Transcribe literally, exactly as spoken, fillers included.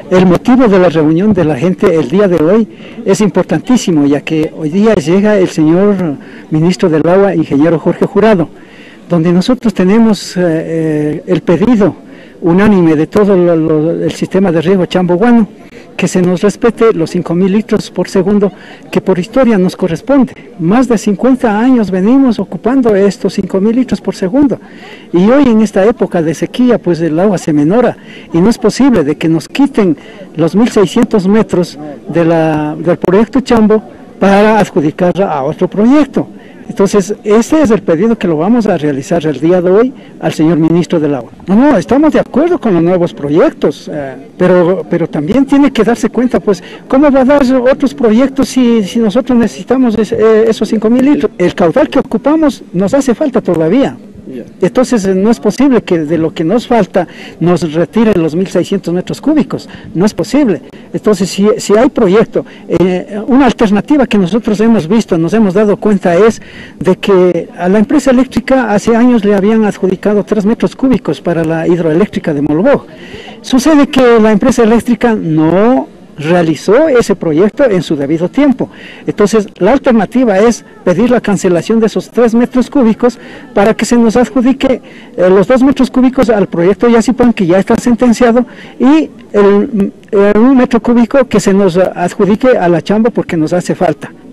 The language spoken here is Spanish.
El motivo de la reunión de la gente el día de hoy es importantísimo, ya que hoy día llega el señor ministro del Agua, ingeniero Jorge Jurado, donde nosotros tenemos eh, el pedido unánime de todo lo, lo, el sistema de riego Chamboguano, que se nos respete los cinco mil litros por segundo, que por historia nos corresponde. Más de cincuenta años venimos ocupando estos cinco mil litros por segundo, y hoy en esta época de sequía, pues el agua se menora, y no es posible de que nos quiten los mil seiscientos metros de la, del proyecto Chambo para adjudicarla a otro proyecto. Entonces, este es el pedido que lo vamos a realizar el día de hoy al señor ministro del Agua. No, no, estamos de acuerdo con los nuevos proyectos, eh, pero, pero también tiene que darse cuenta, pues, ¿cómo va a dar otros proyectos si, si nosotros necesitamos es, eh, esos cinco mil litros? El caudal que ocupamos nos hace falta todavía. Entonces no es posible que de lo que nos falta nos retiren los mil seiscientos metros cúbicos, no es posible. Entonces si, si hay proyecto, eh, una alternativa que nosotros hemos visto, nos hemos dado cuenta es de que a la empresa eléctrica hace años le habían adjudicado tres metros cúbicos para la hidroeléctrica de Molboj. Sucede que la empresa eléctrica no realizó ese proyecto en su debido tiempo. Entonces la alternativa es pedir la cancelación de esos tres metros cúbicos para que se nos adjudique eh, los dos metros cúbicos al proyecto Yacypan, que ya está sentenciado, y el, el un metro cúbico que se nos adjudique a la Chambo porque nos hace falta.